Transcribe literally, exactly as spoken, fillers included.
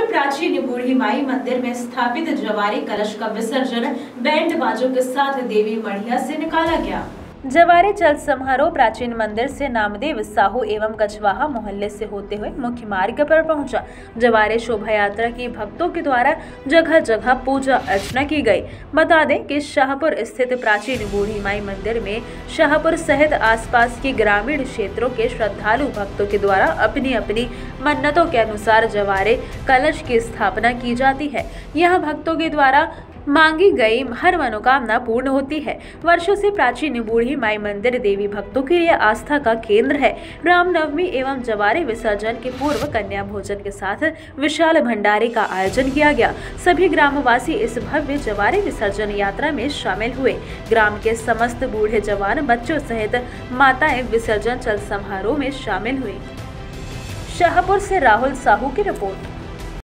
प्राचीन बूढ़ी माई मंदिर में स्थापित जवारे कलश का विसर्जन बैंड बाजों के साथ देवी मढ़िया से निकाला गया। जवारे चल समारोह प्राचीन मंदिर से नामदेव साहू एवं गजवाहा मोहल्ले से होते हुए मुख्य मार्ग पर पहुंचा। जवारे शोभा यात्रा की भक्तों के द्वारा जगह जगह पूजा अर्चना की गई। बता दें कि शाहपुर स्थित प्राचीन बूढ़ी माई मंदिर में शाहपुर सहित आसपास के ग्रामीण क्षेत्रों के श्रद्धालु भक्तों के द्वारा अपनी अपनी मन्नतों के अनुसार जवारे कलश की स्थापना की जाती है। यहाँ भक्तों के द्वारा मांगी गई हर मनोकामना पूर्ण होती है। वर्षों से प्राचीन बूढ़ी माई मंदिर देवी भक्तों के लिए आस्था का केंद्र है। रामनवमी एवं जवारे विसर्जन के पूर्व कन्या भोजन के साथ विशाल भंडारे का आयोजन किया गया। सभी ग्रामवासी इस भव्य जवारे विसर्जन यात्रा में शामिल हुए। ग्राम के समस्त बूढ़े जवान बच्चों सहित माताएं विसर्जन चल समारोह में शामिल हुई। शाहपुर से राहुल साहू की रिपोर्ट।